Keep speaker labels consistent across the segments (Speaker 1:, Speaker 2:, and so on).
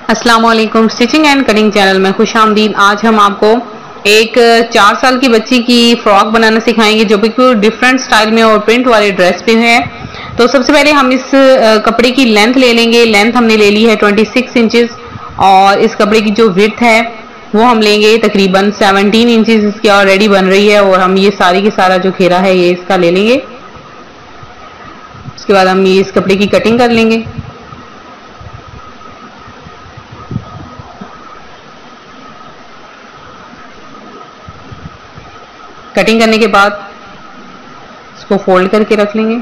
Speaker 1: अस्सलाम वालेकुम। Stitching and cutting channel में खुश आमदीद। आज हम आपको एक 4 साल की बच्ची की फ्रॉक बनाना सिखाएंगे जो बिल्कुल डिफरेंट स्टाइल में और प्रिंट वाले ड्रेस पे है। तो सबसे पहले हम इस कपड़े की लेंथ ले लेंगे। लेंथ हमने ले ली है 26 इंचेस और इस कपड़े की जो विड्थ है वो हम लेंगे तकरीबन 17 इंचेस। इसकी ऑलरेडी बन रही है और हम ये सारी की सारा जो घेरा है ये इसका ले लेंगे। उसके बाद हम ये इस कपड़े की कटिंग कर लेंगे। कटिंग करने के बाद इसको फोल्ड करके रख लेंगे।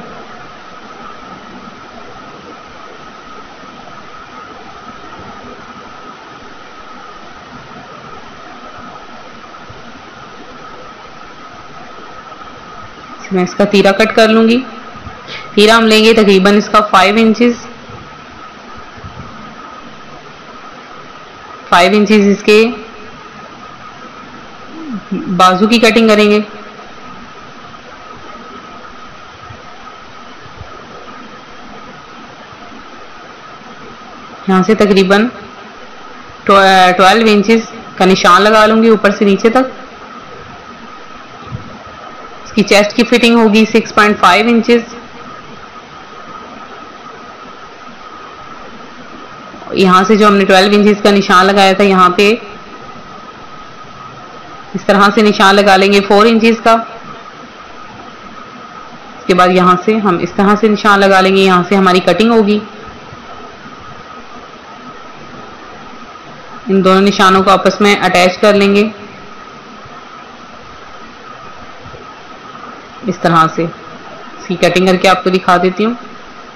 Speaker 1: मैं इसका तीरा कट कर लूंगी। तीरा हम लेंगे तकरीबन इसका 5 इंचेस। 5 इंचेस इसके बाजू की कटिंग करेंगे। यहां से तकरीबन 12 इंचेस का निशान लगा लूंगी ऊपर से नीचे तक। इसकी चेस्ट की फिटिंग होगी 6.5 इंचेस। यहां से जो हमने 12 इंचेस का निशान लगाया था यहां पे इस तरह से निशान लगा लेंगे 4 इंचेस का। इसके बाद यहां से हम इस तरह से निशान लगा लेंगे। यहां से हमारी कटिंग होगी। इन दोनों निशानों को आपस में अटैच कर लेंगे इस तरह से। इसकी कटिंग करके आपको दिखा देती हूँ।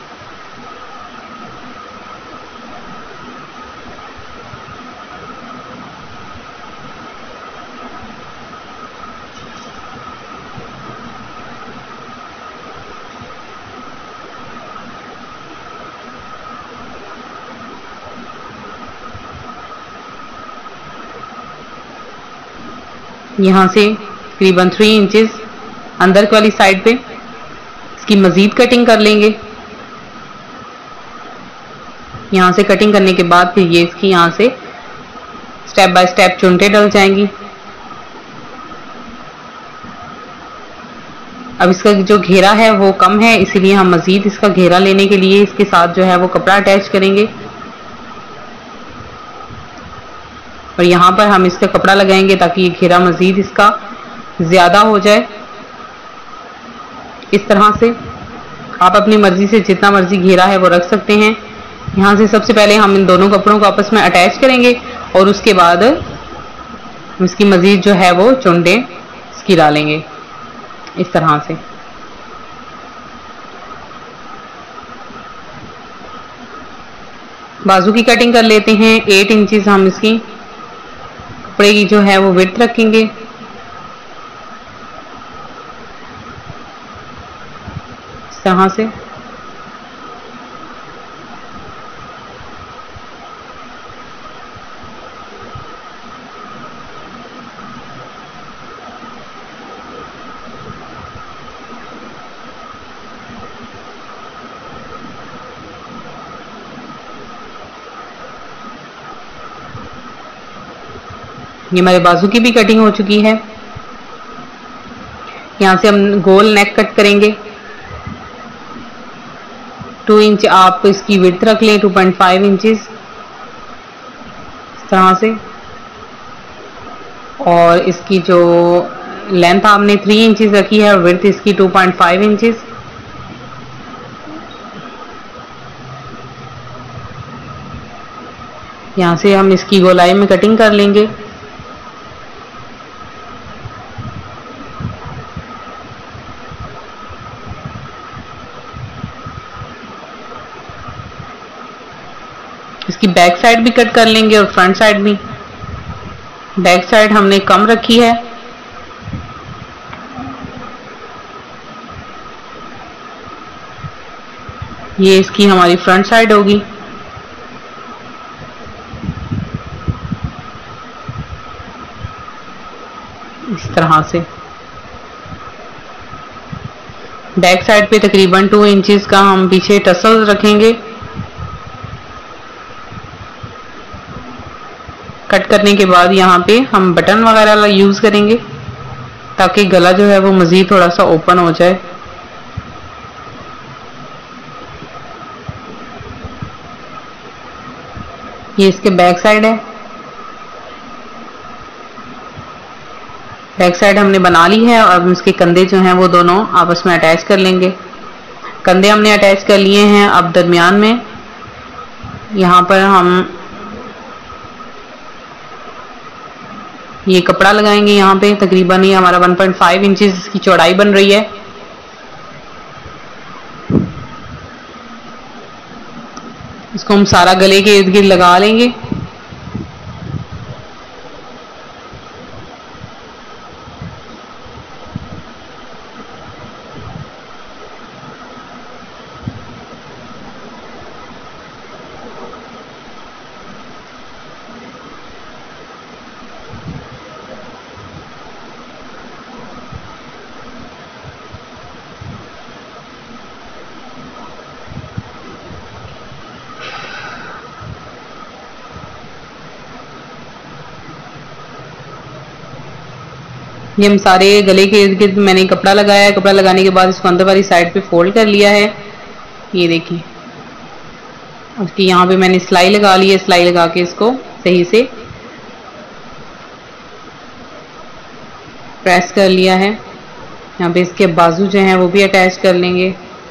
Speaker 1: यहां से तकरीबन 3 इंचेस अंदर वाली साइड पे इसकी मजीद कटिंग कर लेंगे। यहां से कटिंग करने के बाद फिर ये इसकी यहां से स्टेप बाय स्टेप चुनटे डल जाएंगी। अब इसका जो घेरा है वो कम है, इसीलिए हम मजीद इसका घेरा लेने के लिए इसके साथ जो है वो कपड़ा अटैच करेंगे और यहां पर हम इसका कपड़ा लगाएंगे ताकि ये घेरा मजीद इसका ज्यादा हो जाए। इस तरह से आप अपनी मर्जी से जितना मर्जी घेरा है वो रख सकते हैं। यहां से सबसे पहले हम इन दोनों कपड़ों को आपस में अटैच करेंगे और उसके बाद इसकी मजीद जो है वो चुंडे इसकी डालेंगे इस तरह से। बाजू की कटिंग कर लेते हैं। 8 इंचेस हम इसकी कपड़े की जो है वो विड्थ रखेंगे। इस तरह से ये हमारे बाजू की भी कटिंग हो चुकी है। यहां से हम गोल नेक कट करेंगे। 2 इंच आप इसकी विड्थ रख लें, 2.5 इंचेस इस तरह से। और इसकी जो लेंथ आपने 3 इंचेस रखी है और विड्थ इसकी 2.5 इंचेस। यहां से हम इसकी गोलाई में कटिंग कर लेंगे। इसकी बैक साइड भी कट कर लेंगे और फ्रंट साइड भी। बैक साइड हमने कम रखी है। ये इसकी हमारी फ्रंट साइड होगी। इस तरह से बैक साइड पे तकरीबन 2 इंचेस का हम पीछे टसल्स रखेंगे। कट करने के बाद यहाँ पे हम बटन वगैरह यूज करेंगे ताकि गला जो है वो मजीद थोड़ा सा ओपन हो जाए। ये इसके बैक साइड है। बैक साइड हमने बना ली है और अब इसके कंधे जो हैं वो दोनों आपस में अटैच कर लेंगे। कंधे हमने अटैच कर लिए हैं। अब दरमियान में यहाँ पर हम ये कपड़ा लगाएंगे। यहाँ पे तकरीबन ये हमारा 1.5 इंचेस की चौड़ाई बन रही है। इसको हम सारा गले के इर्द गिर्द लगा लेंगे। ये हम सारे गले के इर्द गिर्द मैंने कपड़ा लगाया है। कपड़ा लगाने के बाद इसको अंदर वाली साइड पे फोल्ड कर लिया है। ये देखिए, उसकी यहाँ पे मैंने सिलाई लगा ली है। सिलाई लगा के इसको सही से प्रेस कर लिया है। यहाँ पे इसके बाजू जो हैं वो भी अटैच कर लेंगे।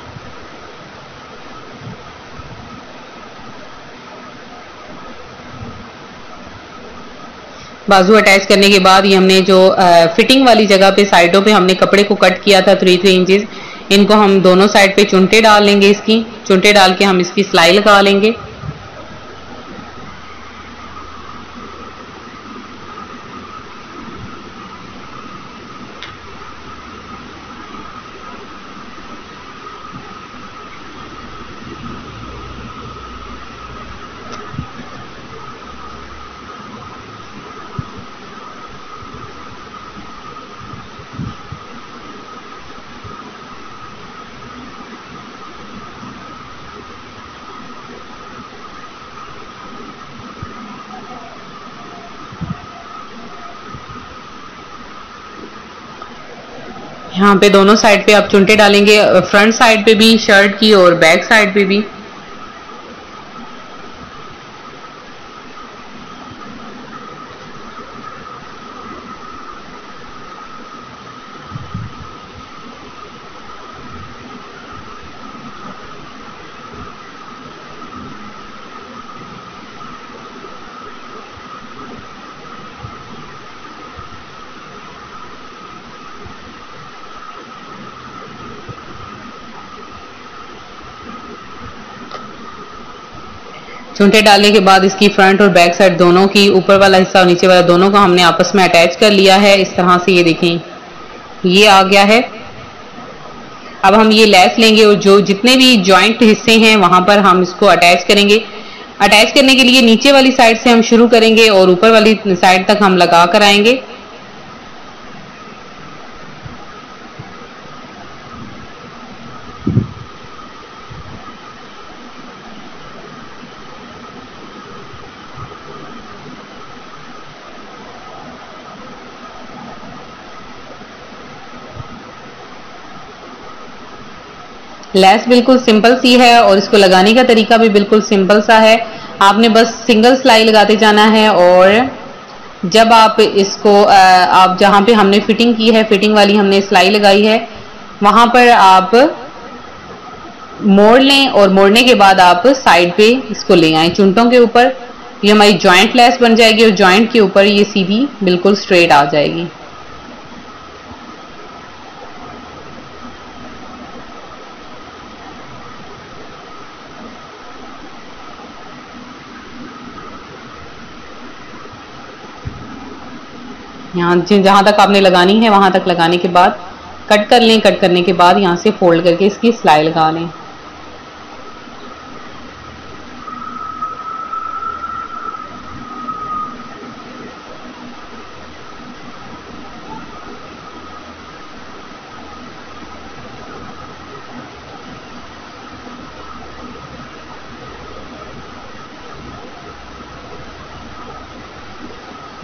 Speaker 1: बाजू अटैच करने के बाद ये हमने जो फिटिंग वाली जगह पे साइडों पे हमने कपड़े को कट किया था 3 इंचेस, इनको हम दोनों साइड पे चुनटे डाल लेंगे। इसकी चुनटे डाल के हम इसकी सिलाई लगा लेंगे। यहाँ पे दोनों साइड पे आप चुनटे डालेंगे, फ्रंट साइड पे भी शर्ट की और बैक साइड पे भी। चुनटे डालने के बाद इसकी फ्रंट और बैक साइड दोनों की, ऊपर वाला हिस्सा और नीचे वाला दोनों को हमने आपस में अटैच कर लिया है। इस तरह से ये देखें, ये आ गया है। अब हम ये लेस लेंगे और जो जितने भी जॉइंट हिस्से हैं वहां पर हम इसको अटैच करेंगे। अटैच करने के लिए नीचे वाली साइड से हम शुरू करेंगे और ऊपर वाली साइड तक हम लगा कर आएंगे। लेस बिल्कुल सिंपल सी है और इसको लगाने का तरीका भी बिल्कुल सिंपल सा है। आपने बस सिंगल सिलाई लगाते जाना है और जब आप इसको आप जहां पे हमने फिटिंग की है, फिटिंग वाली हमने सिलाई लगाई है, वहां पर आप मोड़ लें और मोड़ने के बाद आप साइड पे इसको ले आए चुनटों के ऊपर। ये हमारी जॉइंट लेस बन जाएगी और जॉइंट के ऊपर ये सीधी बिल्कुल स्ट्रेट आ जाएगी। यहाँ जहां तक आपने लगानी है वहां तक लगाने के बाद कट कर लें। कट करने के बाद यहाँ से फोल्ड करके इसकी सिलाई लगा लें।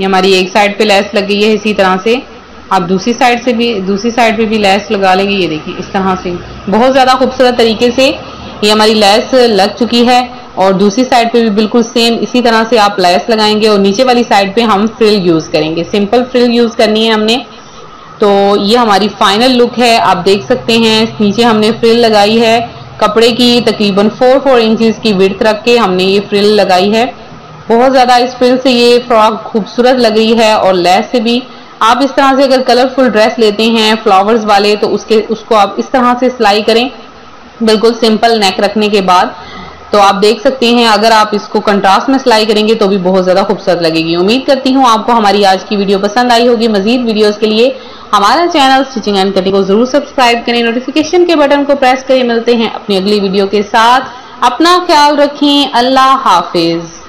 Speaker 1: ये हमारी एक साइड पे लेस लग गई है। इसी तरह से आप दूसरी साइड पे भी लेस लगा लेंगे। ये देखिए इस तरह से बहुत ज्यादा खूबसूरत तरीके से ये हमारी लेस लग चुकी है। और दूसरी साइड पे भी बिल्कुल सेम इसी तरह से आप लेस लगाएंगे और नीचे वाली साइड पे हम फ्रिल यूज करेंगे। सिंपल फ्रिल यूज करनी है हमने। तो ये हमारी फाइनल लुक है, आप देख सकते हैं। नीचे हमने फ्रिल लगाई है कपड़े की तकरीबन 4 इंचेस की विड्थ रख के हमने ये फ्रिल लगाई है। बहुत ज्यादा इस फ्रिल से ये फ्रॉक खूबसूरत लग रही है और लेस से भी। आप इस तरह से अगर कलरफुल ड्रेस लेते हैं फ्लावर्स वाले तो उसको आप इस तरह से सिलाई करें, बिल्कुल सिंपल नेक रखने के बाद। तो आप देख सकते हैं अगर आप इसको कंट्रास्ट में सिलाई करेंगे तो भी बहुत ज्यादा खूबसूरत लगेगी। उम्मीद करती हूँ आपको हमारी आज की वीडियो पसंद आई होगी। मजीद वीडियोस के लिए हमारा चैनल स्टिचिंग एंड कटिंग को जरूर सब्सक्राइब करें, नोटिफिकेशन के बटन को प्रेस करें। मिलते हैं अपनी अगली वीडियो के साथ। अपना ख्याल रखें। अल्लाह हाफिज।